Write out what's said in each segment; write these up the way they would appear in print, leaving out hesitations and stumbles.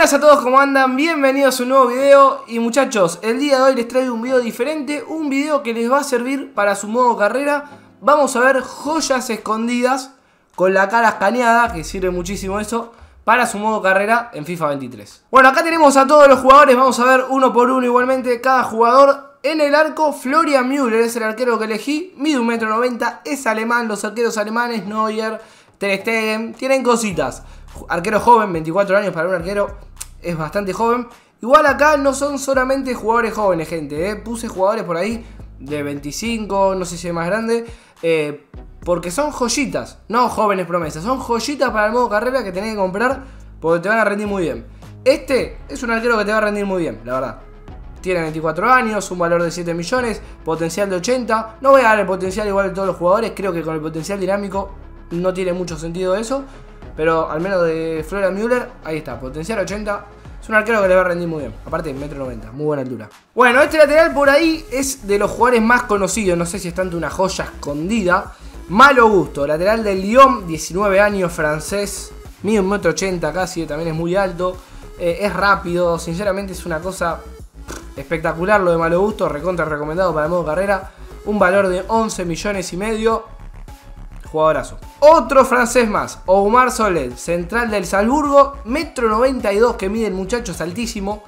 Buenas a todos, ¿cómo andan? Bienvenidos a un nuevo video. Y muchachos, el día de hoy les traigo un video diferente. Un video que les va a servir para su modo carrera. Vamos a ver joyas escondidas con la cara escaneada, que sirve muchísimo eso, para su modo carrera en FIFA 23. Bueno, acá tenemos a todos los jugadores. Vamos a ver uno por uno igualmente cada jugador. En el arco, Florian Müller es el arquero que elegí. Mide 1,90 m, es alemán. Los arqueros alemanes, Neuer, Ter Stegen, tienen cositas. Arquero joven, 24 años para un arquero, es bastante joven. Igual acá no son solamente jugadores jóvenes, gente, Puse jugadores por ahí de 25, no sé si es más grande, porque son joyitas, no jóvenes promesas. Son joyitas para el modo carrera que tenés que comprar porque te van a rendir muy bien. Este es un arquero que te va a rendir muy bien, la verdad. Tiene 24 años, un valor de 7 millones, potencial de 80. No voy a dar el potencial igual de todos los jugadores, creo que con el potencial dinámico no tiene mucho sentido eso. Pero al menos de Florian Müller, ahí está, potencial 80. Es un arquero que le va a rendir muy bien. Aparte, 1,90 m, muy buena altura. Bueno, este lateral por ahí es de los jugadores más conocidos. No sé si es tanto una joya escondida. Malo Gusto, lateral del Lyon, 19 años, francés. Mide 1,80 m casi, también es muy alto. Es rápido, sinceramente es una cosa espectacular lo de Malo Gusto. Recontra recomendado para el modo carrera. Un valor de 11 millones y medio. Jugadorazo. Otro francés más, Oumar Solet, central del Salzburgo, 1,92 m que mide el muchacho, es altísimo,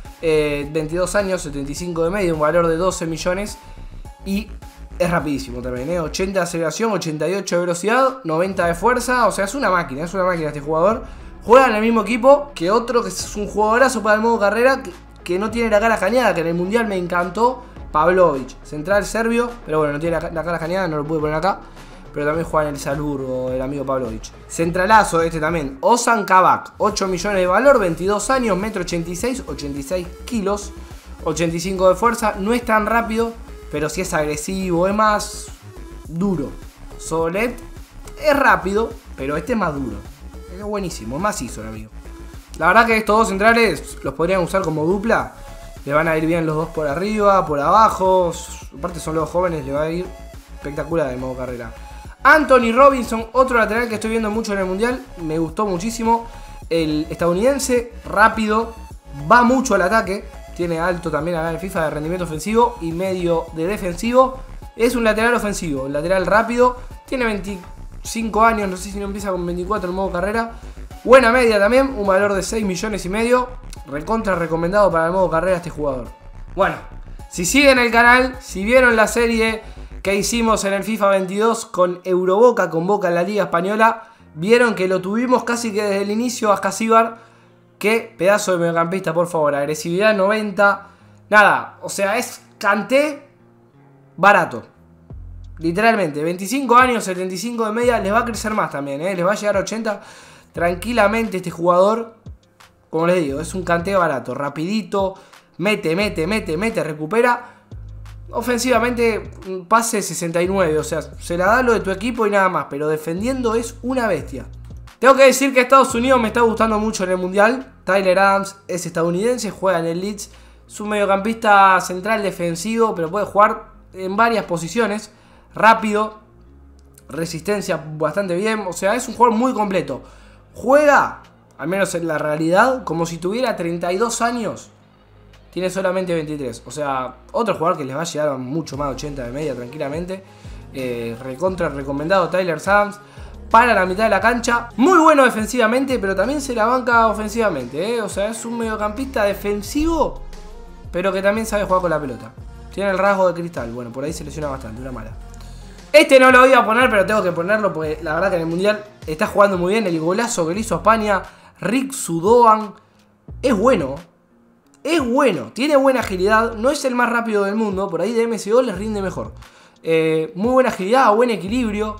22 años, 75 de medio, un valor de 12 millones y es rapidísimo también, 80 de aceleración, 88 de velocidad, 90 de fuerza, o sea, es una máquina este jugador. Juega en el mismo equipo que otro que es un jugadorazo para el modo carrera, que no tiene la cara escaneada, que en el mundial me encantó, Pavlovic, central serbio, pero bueno, no tiene la cara escaneada, no lo pude poner acá. Pero también juega en el Salzburgo, el amigo Pavlovic. Centralazo este también, Ozan Kabak, 8 millones de valor, 22 años, 1,86 m, 86 kilos, 85 de fuerza. No es tan rápido, pero sí es agresivo, es más duro. Solet es rápido, pero este es más duro. Es buenísimo, es macizo el amigo. La verdad que estos dos centrales los podrían usar como dupla. Le van a ir bien los dos por arriba, por abajo. Aparte son los jóvenes, le va a ir espectacular el modo carrera. Anthony Robinson, otro lateral que estoy viendo mucho en el mundial, me gustó muchísimo. El estadounidense, rápido, va mucho al ataque, tiene alto también acá en FIFA de rendimiento ofensivo y medio de defensivo. Es un lateral ofensivo, un lateral rápido, tiene 25 años, no sé si no empieza con 24 en modo carrera. Buena media también, un valor de 6 millones y medio, recontra recomendado para el modo carrera este jugador. Bueno, si siguen el canal, si vieron la serie que hicimos en el FIFA 22 con Euroboca, con Boca en la Liga Española, vieron que lo tuvimos casi que desde el inicio a Ascasíbar. Qué pedazo de mediocampista, por favor. Agresividad 90. Nada, o sea, es Kanté barato. Literalmente, 25 años, 75 de media, les va a crecer más también, les va a llegar a 80 tranquilamente este jugador. Como les digo, es un Kanté barato, rapidito, mete, recupera. Ofensivamente, pase 69, o sea, se la da lo de tu equipo y nada más, pero defendiendo es una bestia. Tengo que decir que Estados Unidos me está gustando mucho en el mundial. Tyler Adams es estadounidense, juega en el Leeds, es un mediocampista central defensivo, pero puede jugar en varias posiciones, rápido, resistencia bastante bien, o sea, es un jugador muy completo. Juega, al menos en la realidad, como si tuviera 32 años. Tiene solamente 23. O sea, otro jugador que les va a llegar a mucho más de 80 de media tranquilamente. Recontra recomendado Tyler Adams. Para la mitad de la cancha. Muy bueno defensivamente, pero también se la banca ofensivamente. O sea, es un mediocampista defensivo, pero que también sabe jugar con la pelota. Tiene el rasgo de cristal. Bueno, por ahí se lesiona bastante, una mala. Este no lo iba a poner, pero tengo que ponerlo porque la verdad que en el mundial está jugando muy bien. El golazo que le hizo a España, Rick Sudoan, es bueno. Es bueno, tiene buena agilidad, no es el más rápido del mundo, por ahí de MSO les rinde mejor. Muy buena agilidad, buen equilibrio.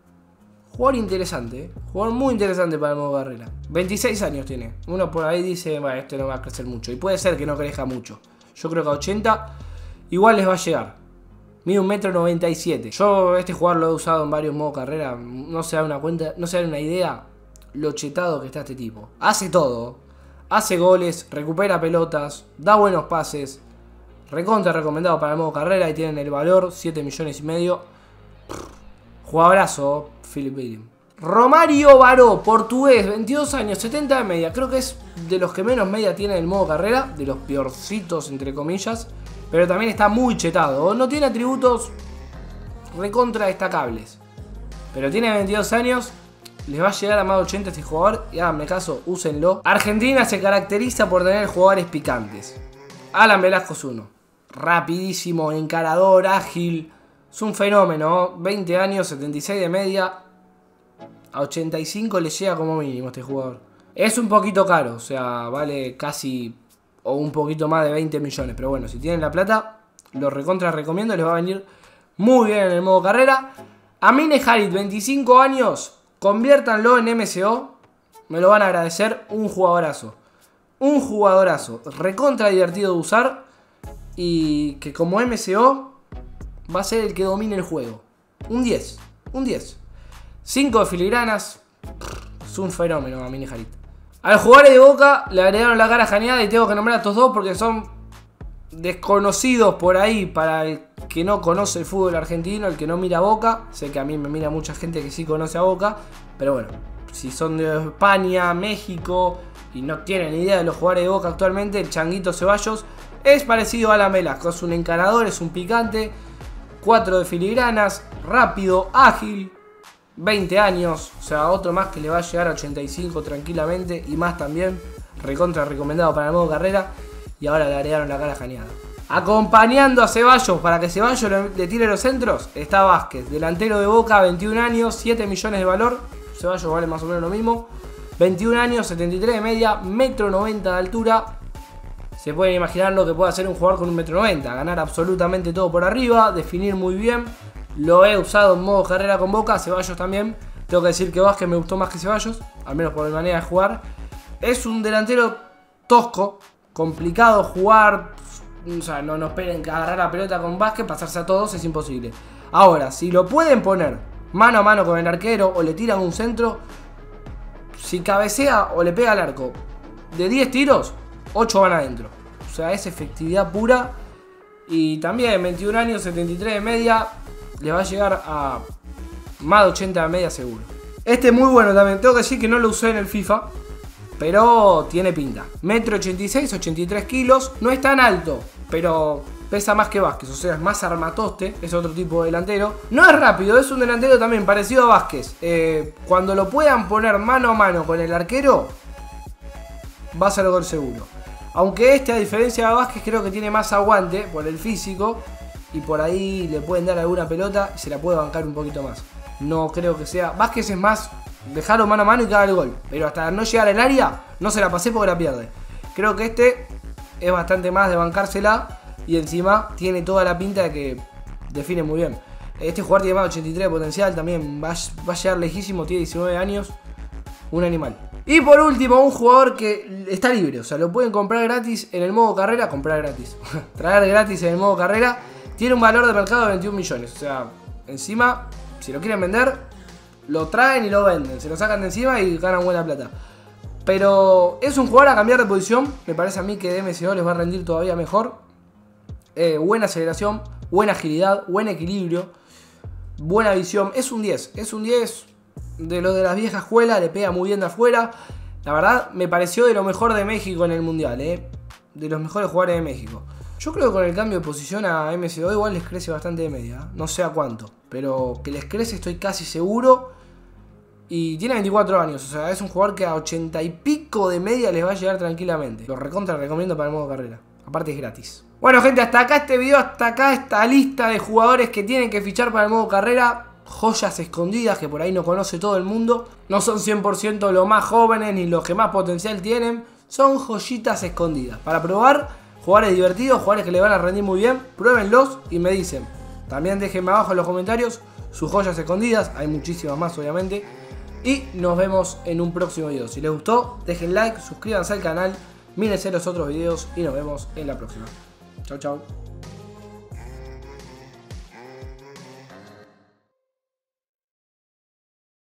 Jugador interesante, jugador muy interesante para el modo carrera. 26 años tiene, uno por ahí dice, bueno, este no va a crecer mucho. Y puede ser que no crezca mucho, yo creo que a 80 igual les va a llegar. Mide 1,97 m. Yo este jugador lo he usado en varios modos carrera, no se da una cuenta, no se da una idea lo chetado que está este tipo. Hace todo. Hace goles, recupera pelotas, da buenos pases. Recontra recomendado para el modo carrera y tienen el valor, 7 millones y medio. Jugadorazo, Philip Billing. Romario Baró, portugués, 22 años, 70 de media. Creo que es de los que menos media tiene en el modo carrera, de los peorcitos entre comillas. Pero también está muy chetado. No tiene atributos recontra destacables. Pero tiene 22 años. Les va a llegar a más de 80 este jugador. Y háganme caso, úsenlo. Argentina se caracteriza por tener jugadores picantes. Alan Velasco es uno. Rapidísimo, encarador, ágil. Es un fenómeno. 20 años, 76 de media. A 85 le llega como mínimo este jugador. Es un poquito caro. O sea, vale casi o un poquito más de 20 millones. Pero bueno, si tienen la plata, lo recontra recomiendo. Les va a venir muy bien en el modo carrera. Amine Harit, 25 años. Conviértanlo en MCO. Me lo van a agradecer. Un jugadorazo. Un jugadorazo. Recontra divertido de usar. Y que como MCO va a ser el que domine el juego. Un 10. Un 10. 5 de filigranas. Es un fenómeno Amine Harit. Al jugador de Boca le agregaron la cara janeada. Y tengo que nombrar a estos dos porque son desconocidos por ahí para el que no conoce el fútbol argentino, el que no mira a Boca. Sé que a mí me mira mucha gente que sí conoce a Boca, pero bueno, si son de España, México y no tienen idea de los jugadores de Boca actualmente, el Changuito Ceballos es parecido a Alan Velasco. Es un encarador, es un picante, 4 de filigranas, rápido, ágil, 20 años, o sea, otro más que le va a llegar a 85 tranquilamente y más también, recontra recomendado para el modo carrera. Y ahora le agregaron la cara janeada. Acompañando a Ceballos para que Ceballos le tire los centros, está Vázquez, delantero de Boca, 21 años, 7 millones de valor. Ceballos vale más o menos lo mismo. 21 años, 73 de media, 1,90 m de altura. Se pueden imaginar lo que puede hacer un jugador con 1,90 m. Ganar absolutamente todo por arriba, definir muy bien. Lo he usado en modo carrera con Boca, Ceballos también. Tengo que decir que Vázquez me gustó más que Ceballos, al menos por mi manera de jugar. Es un delantero tosco. Complicado jugar, o sea, no esperen que agarrar la pelota con Vázquez, pasarse a todos es imposible. Ahora, si lo pueden poner mano a mano con el arquero o le tiran un centro, si cabecea o le pega al arco de 10 tiros, 8 van adentro. O sea, es efectividad pura. Y también 21 años, 73 de media, le va a llegar a más de 80 de media seguro. Este es muy bueno también, tengo que decir que no lo usé en el FIFA, pero tiene pinta. 1,86 m, 83 kilos. No es tan alto, pero pesa más que Vázquez. O sea, es más armatoste. Es otro tipo de delantero. No es rápido, es un delantero también parecido a Vázquez. Cuando lo puedan poner mano a mano con el arquero, va a ser gol seguro. Aunque este, a diferencia de Vázquez, creo que tiene más aguante por el físico. Y por ahí le pueden dar alguna pelota y se la puede bancar un poquito más. No creo que sea... Vázquez es más... dejarlo mano a mano y que haga el gol. Pero hasta no llegar al área, no se la pasé porque la pierde. Creo que este es bastante más de bancársela. Y encima tiene toda la pinta de que define muy bien. Este jugador tiene más de 83 de potencial. También va a llegar lejísimo. Tiene 19 años. Un animal. Y por último, un jugador que está libre. O sea, lo pueden comprar gratis en el modo carrera. Comprar gratis. Traer gratis en el modo carrera. Tiene un valor de mercado de 21 millones. O sea, encima, si lo quieren vender, lo traen y lo venden, se lo sacan de encima y ganan buena plata. Pero es un jugador a cambiar de posición. Me parece a mí que de MCO les va a rendir todavía mejor. Buena aceleración, buena agilidad, buen equilibrio, buena visión. Es un 10, es un 10 de lo de las viejas escuelas, le pega muy bien de afuera. La verdad me pareció de lo mejor de México en el Mundial, de los mejores jugadores de México. Yo creo que con el cambio de posición a MCO igual les crece bastante de media. No sé a cuánto, pero que les crece estoy casi seguro. Y tiene 24 años, o sea, es un jugador que a 80 y pico de media les va a llegar tranquilamente. Lo recontra recomiendo para el modo carrera. Aparte es gratis. Bueno, gente, hasta acá este video, hasta acá esta lista de jugadores que tienen que fichar para el modo carrera. Joyas escondidas que por ahí no conoce todo el mundo. No son 100% los más jóvenes ni los que más potencial tienen. Son joyitas escondidas. Para probar, jugadores divertidos, jugadores que le van a rendir muy bien. Pruébenlos y me dicen. También déjenme abajo en los comentarios sus joyas escondidas. Hay muchísimas más, obviamente. Y nos vemos en un próximo video. Si les gustó, dejen like, suscríbanse al canal, mírense los otros videos y nos vemos en la próxima. Chau, chau.